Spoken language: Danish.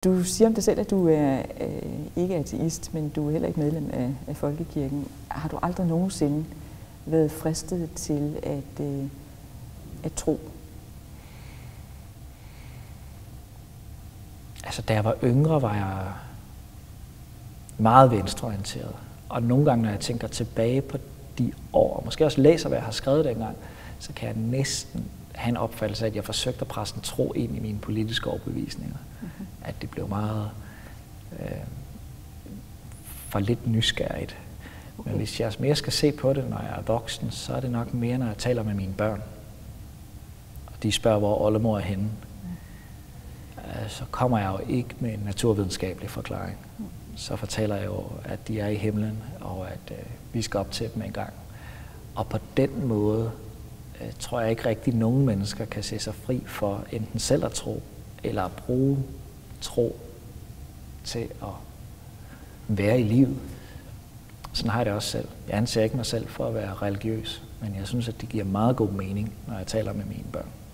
Du siger om dig selv, at du er ikke ateist, men du er heller ikke medlem af Folkekirken. Har du aldrig nogensinde været fristet til at tro? Altså, da jeg var yngre, var jeg meget venstreorienteret. Og nogle gange, når jeg tænker tilbage på de år, og måske også læser, hvad jeg har skrevet dengang, så kan jeg næsten have en opfattelse af, at jeg forsøgte at presse en tro ind i mine politiske overbevisninger. Mm-hmm. At det blev meget for lidt nysgerrigt. Okay. Men hvis jeg mere skal se på det, når jeg er voksen, så er det nok mere, når jeg taler med mine børn. Og de spørger, hvor oldemor er henne. Så kommer jeg jo ikke med en naturvidenskabelig forklaring. Så fortæller jeg jo, at de er i himlen, og at vi skal op til dem en gang. Og på den måde tror jeg ikke rigtig, at nogen mennesker kan se sig fri for enten selv at tro, eller at bruge tro til at være i livet. Sådan har jeg det også selv. Jeg anser ikke mig selv for at være religiøs, men jeg synes, at det giver meget god mening, når jeg taler med mine børn.